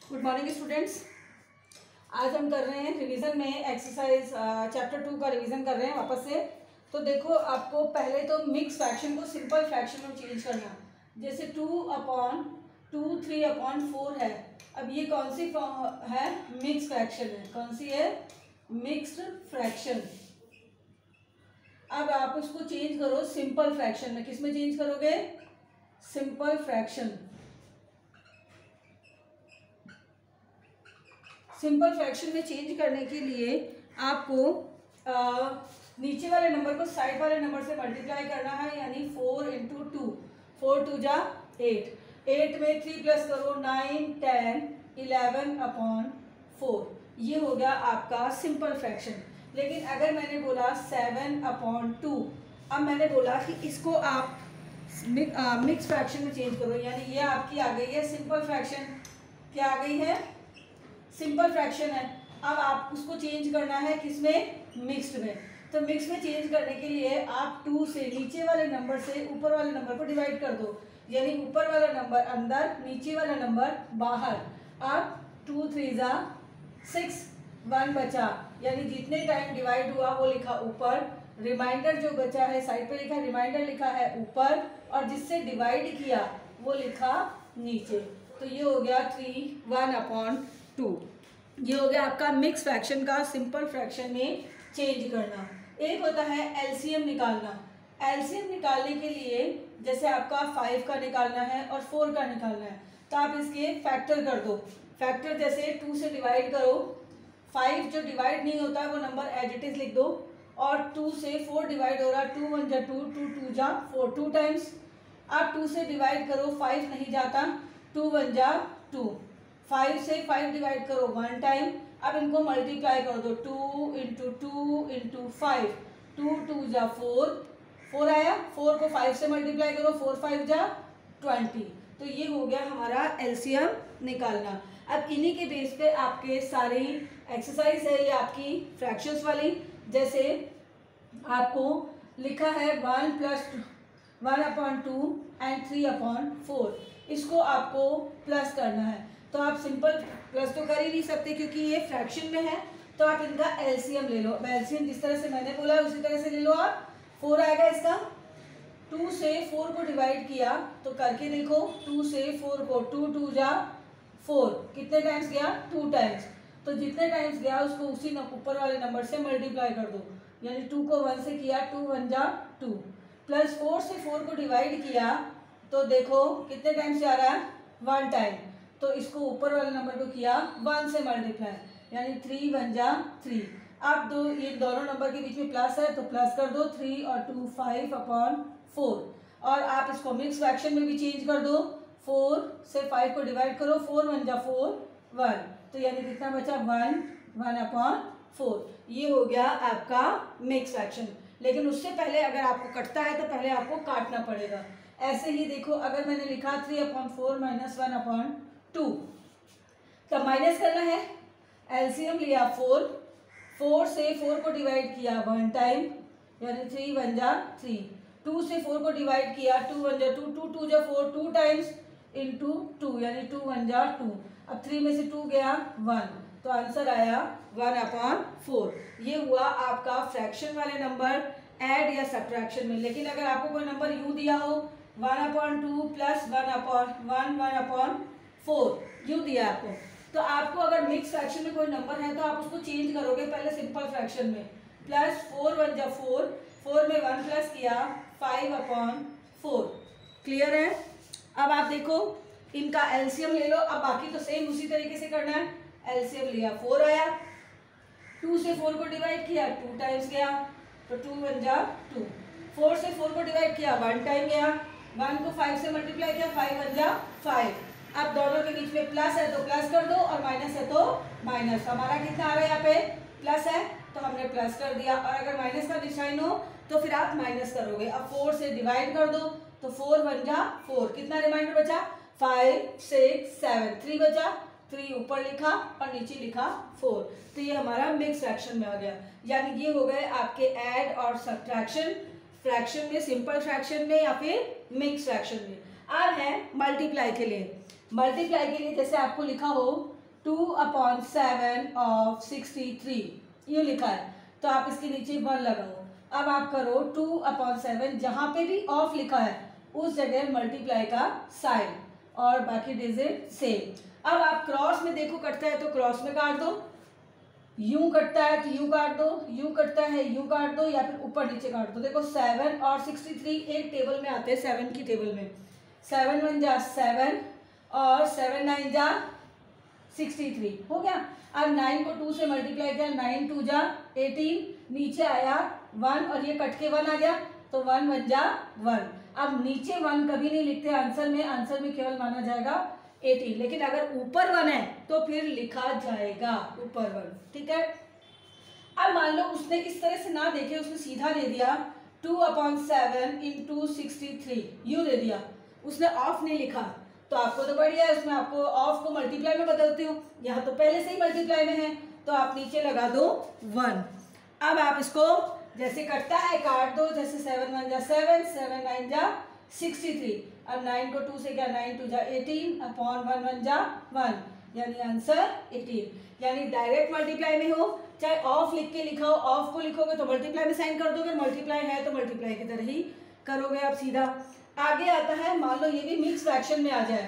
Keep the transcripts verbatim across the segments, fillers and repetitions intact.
Good morning students. आज हम कर रहे हैं रिवीजन में एक्सरसाइज चैप्टर टू का रिवीजन कर रहे हैं वापस से। तो देखो, आपको पहले तो मिक्स फ्रैक्शन को सिंपल फ्रैक्शन में चेंज करना। जैसे two upon two three upon four है। अब ये कौन सी है? मिक्स फ्रैक्शन है। कौन सी है? Mixed fraction. अब आप उसको चेंज करो सिंपल फ्रैक्शन में। किस में चेंज करोगे? Simple fraction. सिंपल फ्रैक्शन में चेंज करने के लिए आपको आ, नीचे वाले नंबर को साइड वाले नंबर से मल्टीप्लाई करना है, यानी four into two. Four two जा एट। एट में थ्री प्लस करो nine ten eleven upon four. ये हो गया आपका सिंपल फ्रैक्शन। लेकिन अगर मैंने बोला सेवन अपॉन टू, अब मैंने बोला कि इसको आप मिक्स फ्रैक्शन में चेंज करो, यानी ये आपकी आ गई है सिंपल फ्रैक्शन। क्या आ गई है? सिंपल फ्रैक्शन है। अब आप उसको चेंज करना है किसमें? मिक्स्ड में। तो मिक्स में चेंज करने के लिए आप टू से नीचे वाले नंबर से ऊपर वाले नंबर को डिवाइड कर दो, यानी ऊपर वाला नंबर अंदर, नीचे वाला नंबर बाहर। अब टू थ्री ज़ा सिक्स, वन बचा, यानी जितने टाइम डिवाइड हुआ वो लिखा ऊपर, रिमाइंडर जो बचा है साइड पे लिखा, रिमाइंडर लिखा है ऊपर, और जिससे डिवाइड किया वो लिखा नीचे। तो ये हो गया थ्री वन अपॉन टू। ये हो गया आपका मिक्स फ्रैक्शन का सिंपल फ्रैक्शन में चेंज करना। एक होता है एलसीएम निकालना। एलसीएम निकालने के लिए जैसे आपका फाइव का निकालना है और फोर का निकालना है, तो आप इसके फैक्टर कर दो। फैक्टर जैसे टू से डिवाइड करो, फाइव जो डिवाइड नहीं होता है वो नंबर एज इट इज लिख दो, और टू से फोर डिवाइड हो रहा, टू वन जा टू, टू टू जा फोर, टू टाइम्स। आप टू से डिवाइड करो, फाइव नहीं जाता, टू वन जा टू। फाइव से फाइव डिवाइड करो वन टाइम। अब इनको मल्टीप्लाई कर दो, two into two into five, two two जा फोर, फोर आया। फोर को फाइव से मल्टीप्लाई करो, फोर फाइव जा ट्वेंटी। तो ये हो गया हमारा एलसीएम निकालना। अब इन्हीं के बेस पे आपके सारी एक्सरसाइज है ये आपकी फ्रैक्शंस वाली। जैसे आपको लिखा है one plus one upon two and three upon four, इसको आपको प्लस करना है। तो आप सिंपल प्लस तो कर ही नहीं सकते क्योंकि ये फ्रैक्शन में है, तो आप इनका एलसीएम ले लो। एलसीएम जिस तरह से मैंने बोला उसी तरह से ले लो आप। फोर आएगा इसका, टू से फोर को डिवाइड किया तो करके देखो, टू से फोर को, टू टू जा फोर, कितने टाइम्स गया? Two times. तो जितने टाइम्स गया उसको उसी ऊपर वाले नंबर से मल्टीप्लाई कर दो, यानी टू को वन से किया, टू वन जा टू, प्लस फोर से फोर को डिवाइड किया तो देखो कितने टाइम्स जा रहा है? One time. तो इसको ऊपर वाले नंबर को किया वन से मल्टीप्लाई, यानी थ्री वन जा थ्री। अब दो ये दोनों नंबर के बीच में प्लस है तो प्लस कर दो, थ्री और टू फाइव अपॉन फोर। और आप इसको मिक्स फ्रैक्शन में भी चेंज कर दो, फोर से फाइव को डिवाइड करो, फोर वन जा फोर, वन, तो यानी कितना बचा? One, one upon four. ये हो गया आपका मिक्स फ्रैक्शन। लेकिन उससे पहले अगर आपको कटता है तो पहले आपको काटना पड़ेगा। ऐसे ही देखो, अगर मैंने लिखा three upon four minus one upon two, तब माइनस करना है। एलसीएम लिया फोर, फोर से फोर को डिवाइड किया वन टाइम, यानी थ्री वन जा थ्री, टू से फोर को डिवाइड किया, टू वन जा टू, टू टू जा four, two times into two, यानी टू वन जा टू। अब थ्री में से टू गया वन, तो आंसर आया वन अपॉन फोर। ये हुआ आपका फ्रैक्शन वाले नंबर ऐड या सब्ट्रैक्शन में। लेकिन अगर आपको कोई नंबर यू दिया हो, one upon two plus one upon one, one upon four, यूँ दिया आपको, तो आपको अगर मिक्स फ्रैक्शन में कोई नंबर है तो आप उसको चेंज करोगे पहले सिंपल फ्रैक्शन में। प्लस फोर वन जा फोर, फोर में वन प्लस किया, फाइव अपॉन फोर। क्लियर है? अब आप देखो इनका एलसीएम ले लो। अब बाकी तो सेम उसी तरीके से करना है। एलसीएम लिया, फोर आया, टू से फोर को डिवाइड किया, टू टाइम्स गया, तो टू वन जा टू। फोर से फोर को डिवाइड किया, वन टाइम गया, वन को फाइव से मल्टीप्लाई किया, फाइव वन जा फाइव। अब दोनों के बीच में प्लस है तो प्लस कर दो, और माइनस है तो माइनस। हमारा कितना आ रहा है? यहाँ पे प्लस है तो हमने प्लस कर दिया, और अगर माइनस का निशान हो तो फिर आप माइनस करोगे। अब फोर से डिवाइड कर दो तो फोर वन जा फोर, कितना रिमाइंडर बचा? फाइव सिक्स सेवन, थ्री बचा, थ्री ऊपर लिखा और नीचे लिखा फोर। तो ये हमारा मिक्स फ्रैक्शन में आ गया। यानी ये हो गए आपके ऐड और सब्ट्रैक्शन, फ्रैक्शन में, सिंपल फ्रैक्शन में या फिर मिक्स फ्रैक्शन में। अब है मल्टीप्लाई के लिए। मल्टीप्लाई के लिए जैसे आपको लिखा हो two upon seven of sixty three, ये लिखा है, तो आप इसके नीचे वन लगाओ। अब आप करो टू अपॉन सेवन, जहाँ पे भी ऑफ लिखा है उस जगह मल्टीप्लाई का साइन और बाकी डिजिट सेम। अब आप क्रॉस में देखो कटता है तो क्रॉस में काट दो, यूं कटता है तो यूं काट दो, यूं कटता है यूं काट दो, या फिर ऊपर नीचे काट दो। देखो सेवन और सिक्सटी थ्री एक टेबल में आते हैं, सेवन की टेबल में। सेवन वन जा सेवन और सेवन नाइन जा सिक्सटी थ्री, हो गया। अब नाइन को टू से मल्टीप्लाई किया, नाइन टू जा एटीन, नीचे आया वन और ये कट के वन आ गया, तो वन वन जा वन। अब नीचे वन कभी नहीं लिखते आंसर में, आंसर में केवल माना जाएगा एटीन, लेकिन अगर ऊपर वन है तो फिर लिखा जाएगा ऊपर वन, ठीक है। अब मान लो उसने इस तरह से ना देखे, उसने सीधा दे दिया two upon seven into sixty three, यू दे दिया, उसने ऑफ नहीं लिखा, तो आपको तो बढ़िया है, उसमें आपको ऑफ को मल्टीप्लाई में बदलते हो, यहाँ तो पहले से ही मल्टीप्लाई में है, तो आप नीचे लगा दो वन। अब आप इसको जैसे कटता है काट दो, जैसे सेवन वन जा सेवन, सेवन नाइन जा सिक्सटी थ्री। अब नाइन को टू से क्या, नाइन टू जा एटीन अपॉन वन वन जा वन, यानी आंसर एटीन। यानी डायरेक्ट मल्टीप्लाई में हो चाहे ऑफ लिख के लिखा हो, ऑफ को लिखोगे तो मल्टीप्लाई में साइन कर दोगे, मल्टीप्लाई है तो मल्टीप्लाई की तरह ही करोगे आप सीधा। आगे आता है, मान लो ये भी मिक्स फ्रैक्शन में आ जाए,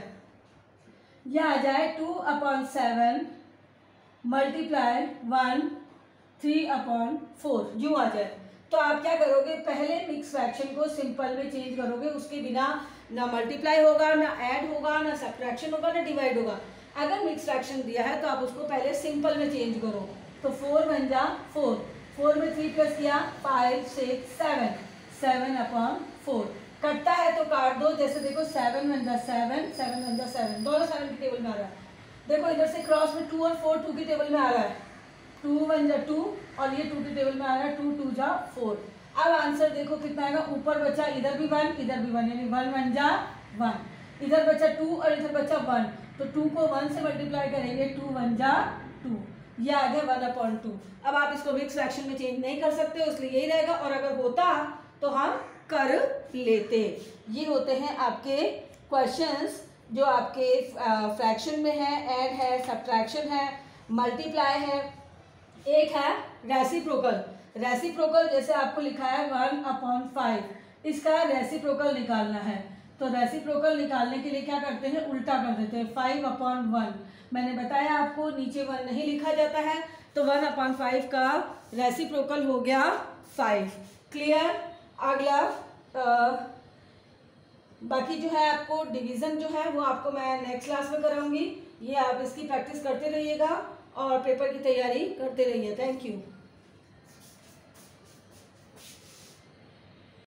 यह आ जाए two upon seven multiply one three upon four, यूं आ जाए, तो आप क्या करोगे, पहले मिक्स फ्रैक्शन को सिंपल में चेंज करोगे, उसके बिना ना मल्टीप्लाई होगा, ना ऐड होगा, ना सब्ट्रैक्शन होगा, ना डिवाइड होगा। अगर मिक्स फ्रैक्शन दिया है तो आप उसको पहले सिंपल में चेंज करो, तो फोर वन जा फोर, फोर में थ्री प्लस किया five six seven, seven upon four. कटता है तो काट दो, जैसे देखो सेवन वन जा सेवन, सेवन वन जा सेवन, दोनों सेवन की टेबल में आ रहा है। देखो इधर से क्रॉस में टू और फोर टू की टेबल में आ रहा है, टू वन जा टू और ये टू की टेबल में आ रहा है, टू टू जा फोर। अब आंसर देखो कितना आएगा, ऊपर बचा इधर भी वन इधर भी वन, यानी वन वन जा वन, इधर बचा टू और इधर बचा वन, तो टू को वन से मल्टीप्लाई करेंगे, टू वन जा टू, ये आ गया वन अपॉन टू। अब आप इसको मिक्स फ्रैक्शन में चेंज नहीं कर सकते, इसलिए यही रहेगा, और अगर होता तो हम कर लेते। ये होते हैं आपके क्वेश्चंस जो आपके फ्रैक्शन में है, ऐड है, सब्ट्रैक्शन है, मल्टीप्लाई है। एक है रेसिप्रोकल, रेसिप्रोकल जैसे आपको लिखा है वन अपॉन फाइव, इसका रेसिप्रोकल निकालना है, तो रेसिप्रोकल निकालने के लिए क्या करते हैं, उल्टा कर देते हैं, फाइव अपॉन वन। मैंने बताया आपको नीचे वन नहीं लिखा जाता है, तो वन अपॉन फाइव का रेसिप्रोकल हो गया फाइव। क्लियर। अगला आ, बाकी जो है आपको डिवीज़न जो है वो आपको मैं नेक्स्ट क्लास में कराऊंगी, ये आप इसकी प्रैक्टिस करते रहिएगा और पेपर की तैयारी करते रहिए। Thank you.